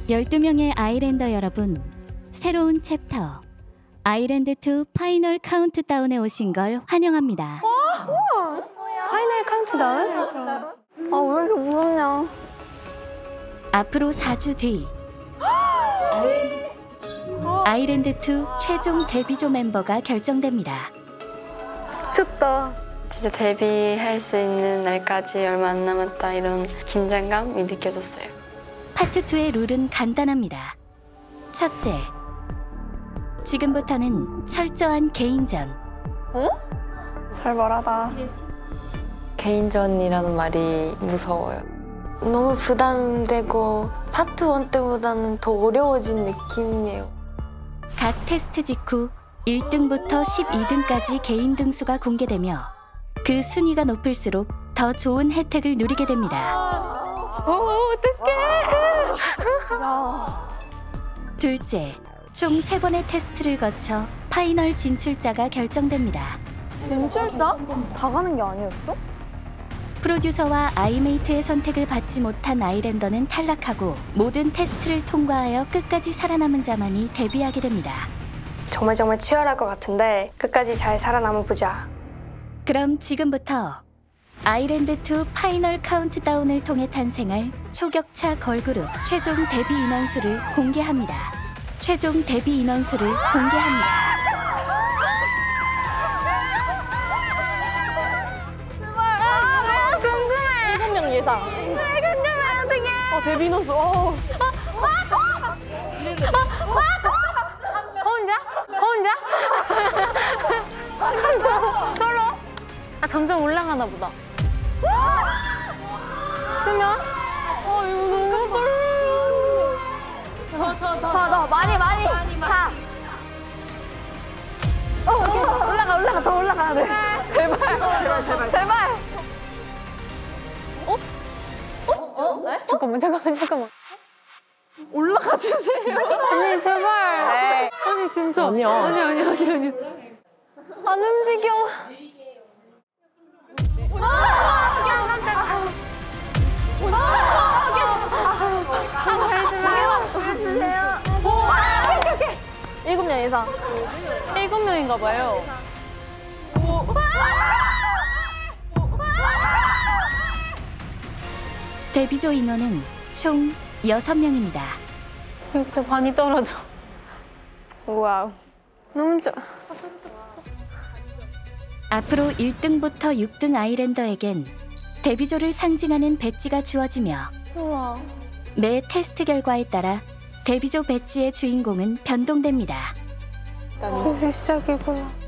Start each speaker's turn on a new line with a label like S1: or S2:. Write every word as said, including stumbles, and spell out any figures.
S1: 열두 명의 아일랜더 여러분, 새로운 챕터 아일랜드 투 파이널 카운트다운에 오신 걸 환영합니다.
S2: 우와! 파이널 카운트다운? 아, 왜 이렇게 무섭냐.
S1: 앞으로 사 주 뒤 아일랜드 투 최종 데뷔조 멤버가 결정됩니다.
S2: 미쳤다.
S3: 진짜 데뷔할 수 있는 날까지 얼마 안 남았다, 이런 긴장감이 느껴졌어요.
S1: 파트 투의 룰은 간단합니다. 첫째, 지금부터는 철저한 개인전.
S2: 어? 살벌하다.
S3: 개인전이라는 말이 무서워요. 너무 부담되고 파트 원 때보다는 더 어려워진 느낌이에요.
S1: 각 테스트 직후 일 등부터 십이 등까지 개인 등수가 공개되며 그 순위가 높을수록 더 좋은 혜택을 누리게 됩니다.
S2: 오, 어떡해.
S1: 둘째, 총 세 번의 테스트를 거쳐 파이널 진출자가 결정됩니다.
S2: 진출자? 다 가는 게 아니었어?
S1: 프로듀서와 아이메이트의 선택을 받지 못한 아일랜더는 탈락하고 모든 테스트를 통과하여 끝까지 살아남은 자만이 데뷔하게 됩니다.
S4: 정말 정말 치열할 것 같은데 끝까지 잘 살아남아 보자.
S1: 그럼 지금부터 아일랜드 투 파이널 카운트다운을 통해 탄생할 초격차 걸그룹 최종 데뷔 인원수를 공개합니다. 최종 데뷔 인원수를 공개합니다.
S2: 아, 궁금해. 일곱 명 예상. 궁금해, 어떡해. 어, 데뷔 인원수. 어. 혼자? 혼자? 솔로? 아, 점점 올라가나 보다. 수면? 어, 이거 너무 떨려. 더, 더, 더. 더, 많이, 많이. 많이, 많이. 어, 오케이. 올라가, 올라가. 더 올라가야 돼. 제발. 제발, 제발. 제발. 어? 어? 어? 네? 잠깐만, 잠깐만, 잠깐만. 올라가 주세요. 아니, 제발. 에이. 아니, 진짜. 아니야. 아니, 아니, 아니, 아니. 안 움직여. 일곱 명 이상. 일곱 명인가 봐요.
S1: 데뷔조 인원은 총 여섯 명입니다.
S2: 여기서 반이 떨어져. 와우. 너무 좋아.
S1: 앞으로 일 등부터 육 등 아일랜더에겐 데뷔조를 상징하는 배지가 주어지며
S2: 우와.
S1: 매 테스트 결과에 따라 데뷔조 배지의 주인공은 변동됩니다.
S2: 이제 시작이구나.